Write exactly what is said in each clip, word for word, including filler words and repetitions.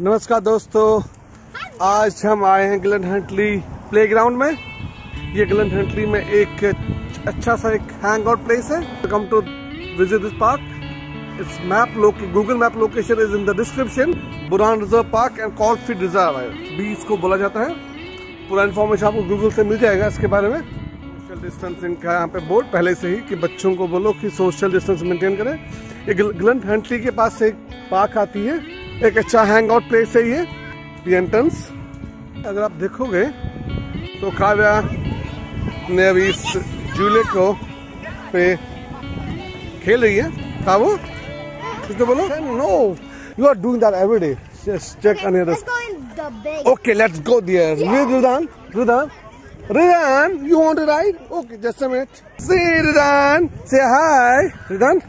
नमस्कार दोस्तों, आज हम आए हैं ग्लेन हंटली प्लेग्राउंड में। ये ग्लेन हंटली में एक अच्छा सा एक हैंग आउट प्लेस है। Welcome to visit this park. It's map Google map location is in the description. Burhan reserve park and Caulfield reserve भी इसको बोला जाता है। पूरा इन्फॉर्मेशन आपको गूगल से मिल जाएगा इसके बारे में। सोशल डिस्टेंसिंग का यहाँ पे बोर्ड पहले से ही कि बच्चों को बोलो कि सोशल डिस्टेंस मेंटेन करें। ये ग्लेन हंटली के पास से एक पार्क आती है, एक अच्छा हैंग आउट प्लेस है ये ये एंट्रेंस। अगर आप देखोगे तो काव्या ने अभी इस झूले को पे खेल रही है। था वो तो बोलो no you are doing that every day. Just check on your okay let's go there. Ridhan Ridhan Ridhan you want to ride? Okay just a minute. See Ridhan say hi Ridhan.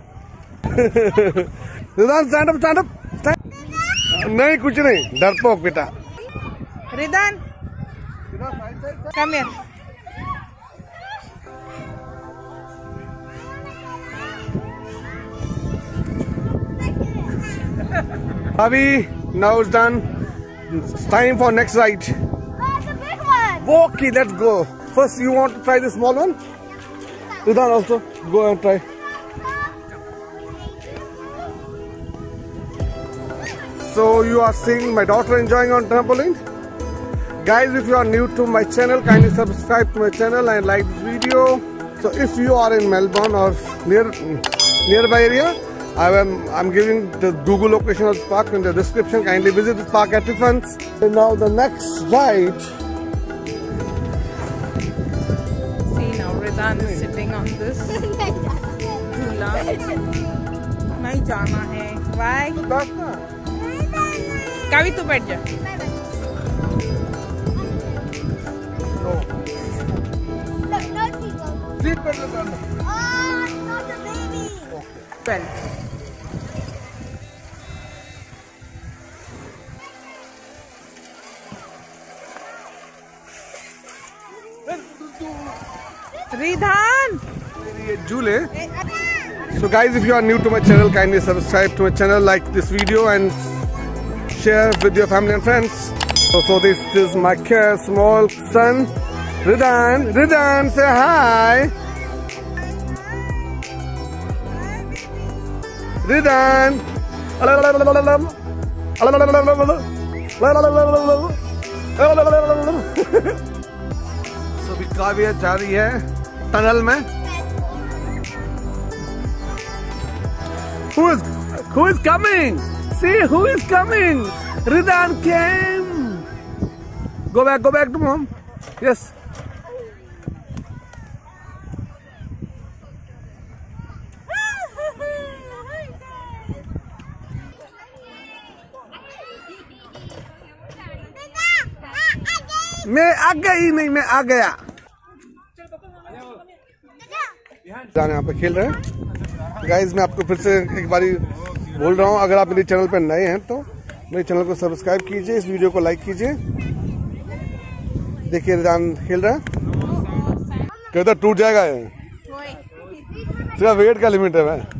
Ridhan stand up stand up. नहीं कुछ नहीं, डरपोक बेटा। Ridhan come here. अभी now it's done. It's time for next ride. Oh, it's a big one. Okay, let's go. First, you want to try the small one? Ridan also go and try. So you are seeing my daughter enjoying on trampoline. Guys, if you are new to my channel, kindly subscribe to my channel and like this video. So if you are in Melbourne or near nearby area, I am I'm giving the Google location of the park in the description. Kindly visit the park at Tiffins. And now the next ride. See now, Ridan is sitting on this झूला। नहीं जाना है। Why? कावी तू बैठ जा। No. No, no, people. Seat belt is on. Oh, it's not a baby. Belt. रिदान ये झूले। So guys, if you are new to my channel, kindly subscribe to my channel, like this video and share with your family and friends. So, so this is my care, small son, Ridan. Ridan, say hi. Ridan. So अभी काव्या जा रही है tunnel में। Who is who is coming? See who is coming? Ridan came. Go back, go back to mom. Yes. मैं आ गई नहीं, मैं आ गया। यहाँ पे खेल रहे हैं। गाइज मैं आपको फिर से एक बारी बोल रहा हूँ, अगर आप मेरे चैनल पर नए हैं तो मेरे चैनल को सब्सक्राइब कीजिए, इस वीडियो को लाइक कीजिए। देखिए रिदान खेल रहा है, कहता टूट जाएगा ये। सिर्फ वेट का लिमिट है भाई।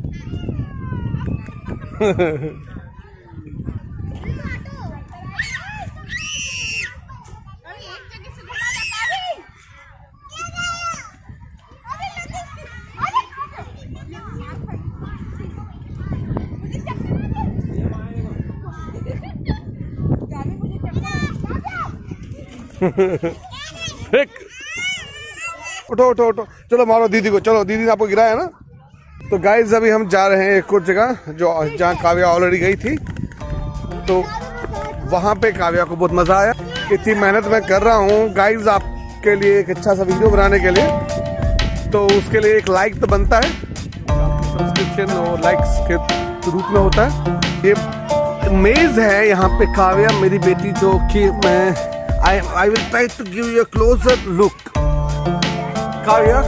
उठो उठो उठो, चलो मारो दीदी को। चलो दीदी ने आपको गिराया ना। तो गाइज अभी हम जा रहे हैं एक और जगह जो जहाँ काव्या ऑलरेडी गई थी। तो वहाँ पे काव्या को बहुत मजा आया। इतनी मेहनत मैं कर रहा हूँ गाइज आपके लिए एक अच्छा सा वीडियो बनाने के लिए, तो उसके लिए एक लाइक तो बनता है। सब्सक्रिप्शन और लाइक्स के रूप में होता है। ये मेज है यहाँ पे काव्या मेरी बेटी, जो कि मैं I, I will try to give you a closer look. Kavya,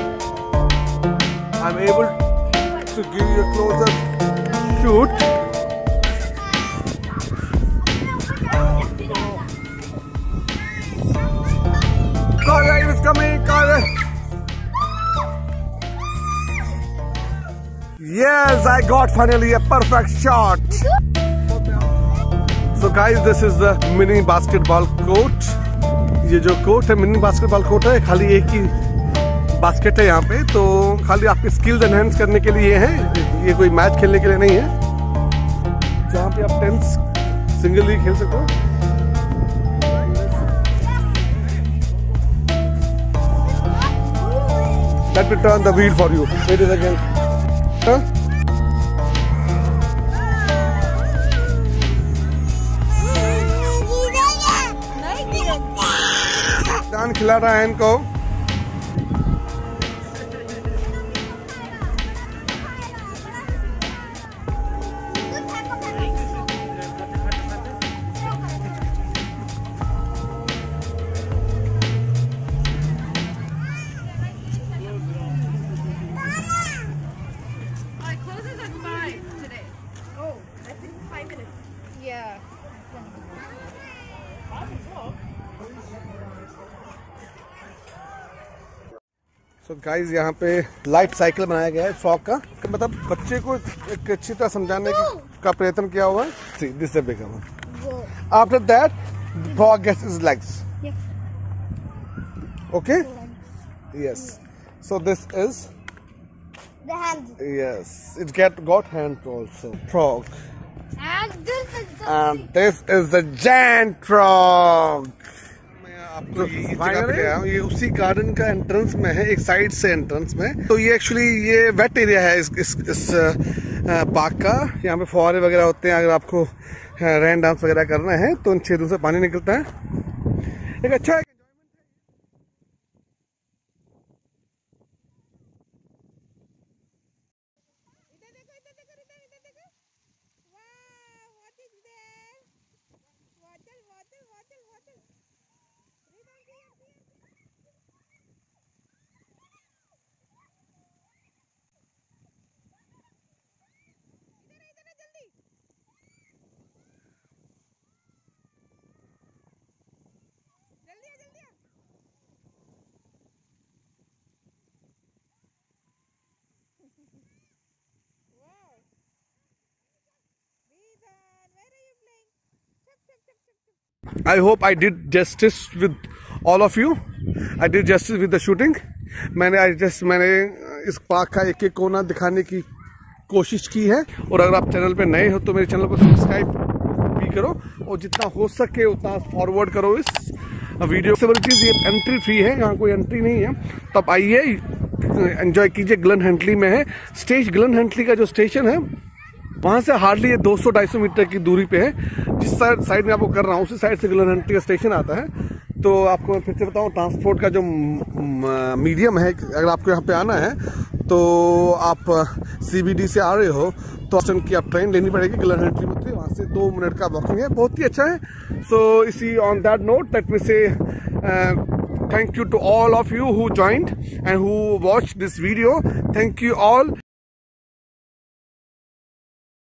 I'm able to give you a closer shoot. Kavya is coming, Kavya. Yes, I got finally a perfect shot. So guys, this is the mini basketball court. ये जो court है mini basketball court है, खाली एक ही basket है यहाँ पे, तो खाली आपके स्किल्स एनहेंस करने के लिए है, ये कोई मैच खेलने के लिए नहीं है। जहाँ पे आप टेंस सिंगली खेल सकते हो। Let me turn the wheel for you. Wait a second. Huh? दान खिला रहा है इनको। Yeah. सो गाइज यहाँ पे लाइफ साइकिल बनाया गया है फ्रॉग का, मतलब बच्चे को एक अच्छी तरह समझाने की का प्रयत्न किया हुआ है। See this is big one. After that frog gets his legs. Okay, yes, so this is The hands. yes, it get got hand also frog, And this is the and this is the giant frog. आपको ये जगह पे गया हूँ, ये उसी garden का entrance में है, एक साइड से एंट्रेंस में। तो ये एक्चुअली ये वेट एरिया है इस इस, इस पार्क का। यहाँ पे फुहारे वगैरह होते हैं, अगर आपको रेन डांस वगैरह करना है तो इन छेदों से पानी निकलता है। एक अच्छा I hope I did justice with all of you. I did justice with the shooting. मैंने I just मैंने इस पार्क का एक एक कोना दिखाने की कोशिश की है। और अगर आप चैनल पे नए हो तो मेरे चैनल को सब्सक्राइब भी करो और जितना हो सके उतना फॉरवर्ड करो इस वीडियो से। बड़ी चीज़ ये एंट्री फ्री है, यहाँ कोई एंट्री नहीं है। तो आप आइए एंजॉय कीजिए। ग्लेन हंटली में है स्टेज। ग्लेन हंटली का जो स्टेशन है वहाँ से हार्डली ये दो सौ ढाई सौ मीटर की दूरी पे है। जिस साइड में आपको कर रहा हूँ उसी साइड से ग्लेन हंटली का स्टेशन आता है। तो आपको फिर से बताऊँ, ट्रांसपोर्ट का जो मीडियम है, अगर आपको यहाँ पे आना है तो आप सीबीडी से आ रहे हो तो स्टेशन की आप ट्रेन लेनी पड़ेगी। ग्लेन हंटली में वहाँ से दो मिनट का वॉकिंग है, बहुत ही अच्छा है। सो इसी on that note let me say thank you to all of you who joined and who watched this video. Thank you all.